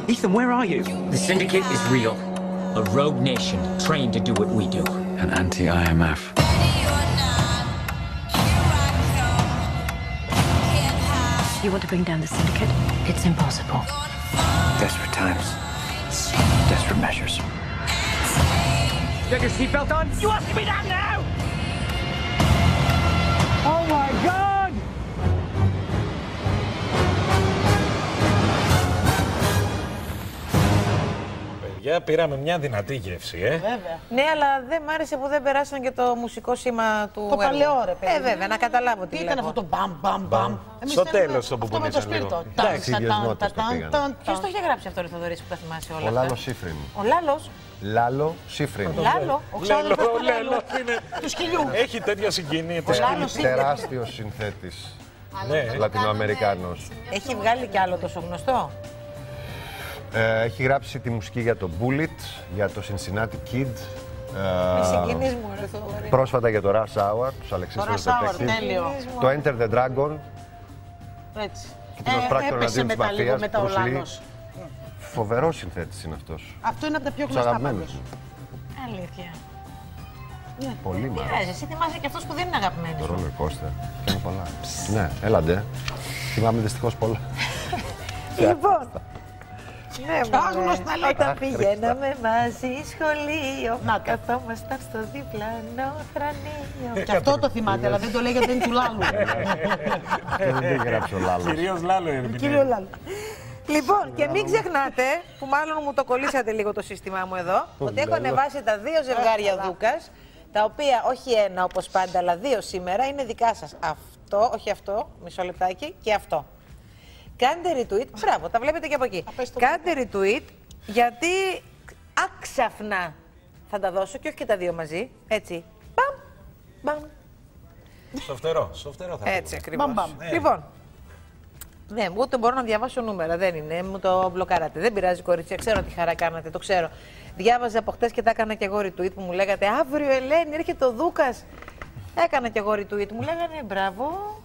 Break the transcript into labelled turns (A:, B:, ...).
A: Ethan, where are you?
B: The Syndicate is real. A rogue nation trained to do what we do.
C: An anti-IMF.
D: You want to bring down the Syndicate? It's impossible.
A: Desperate times. Desperate measures.
B: You got your seatbelt on? You asking me that now?
A: Oh my God!
E: Παιδιά, πήραμε μια δυνατή γεύση,
F: Βέβαια.
G: Ναι, αλλά δεν μ' άρεσε που δεν περάσαν και το μουσικό σήμα του
F: Το παλαιό, ρε παιδί.
G: βέβαια, να καταλάβω τι
F: ήταν
G: λέγω.
F: αυτό το μπαμ, μπαμ, μπαμ.
E: Στο τέλος το που
F: αυτό με το
E: πονήσαν λίγο.
F: σπίρτο.
C: Εντάξει, οι ίδιες νότες το πήγαν.
G: Ποιος το είχε γράψει αυτό, ρε Θοδωρή, που τα θυμάσαι όλα
C: Ο
G: αυτά?
C: Λάλο Σίφριν.
G: Ο Λάλος.
C: Λάλο Σίφριν.
G: Λάλο. Ο ξάδερφος του Λάλου.
F: Του σκυλιού.
E: Έχει τέτοια συγκίνηση.
G: Ο Λάλος είναι.
C: Τεράστιος συνθέτης.
E: Ναι.
C: Λατινοαμερικάνος.
G: Έχει βγάλει κι άλλο τόσο γνωστό.
C: Έχει γράψει τη μουσική για το Bullet, για το Cincinnati Kid.
G: Με συγκινείς μου, ρε Θοδωρή.
C: Πρόσφατα για το Rush Hour, τους Αλεξίστερους
F: Το Rush Hour,
C: Detectives.
F: τέλειο.
C: Το Enter the Dragon.
F: Έτσι.
C: Κοινός πράκτορας
F: Έπεσε
C: αντίον της
F: μετά λίγο
C: μαφίας,
F: μετά ο
C: Bruce Lee.
F: Λάλος.
C: Φοβερός συνθέτης είναι αυτός.
F: Αυτό είναι από τα πιο
C: Τους
F: γνωστά
C: αγαπημένους
F: πάντως.
C: μου.
G: Αλήθεια.
C: Πολύ μ'
G: Τι
C: αρέσει.
G: ράζει, εσύ θυμάσαι και αυτός που δεν είναι αγαπημένος.
C: Το Roller Coaster. Κάνει πολλά. Ναι, έλαντε. Θυμάμαι δυστυχώς πολλά.
G: Λοιπόν. Ναι,
F: Άγνωστα
G: μωρέ.
F: λέει.
G: Όταν πηγαίναμε μαζί σχολείο, καθόμασταν στο διπλανό θρανείο.
F: Και αυτό το θυμάται, αλλά δεν το λέει γιατί είναι του Λάλου.
C: Δεν το είχε γράψει ο Λάλος.
E: Κυρίως Λάλο
F: Κύριο Λάλου.
G: Λοιπόν, και μην ξεχνάτε, που μάλλον μου το κολλήσατε λίγο το σύστημά μου εδώ, ότι έχω ανεβάσει τα 2 ζευγάρια Δούκας, τα οποία όχι ένα όπως πάντα, αλλά 2 σήμερα είναι δικά σας. Αυτό, όχι αυτό, μισό λεπτάκι, και αυτό. Κάντε retweet, μπράβο, τα βλέπετε και από εκεί. Κάντε retweet, γιατί άξαφνα θα τα δώσω και όχι και τα 2 μαζί. Έτσι. Μπαμ, μπαμ.
E: Στο φτερό θα
G: Έτσι
E: πούμε.
G: ακριβώς.
F: Μπαμ, μπαμ.
G: Λοιπόν, ναι, ούτε μπορώ να διαβάσω νούμερα, δεν είναι, μου το μπλοκάρατε. Δεν πειράζει, κορίτσια, ξέρω τι χαρά κάνατε, το ξέρω. Διάβαζα από χτες και τα έκανα και εγώ retweet που μου λέγατε αύριο Ελένη, έρχεται ο Δούκας. Έκανα και εγώ retweet, μου λέγανε μπράβο.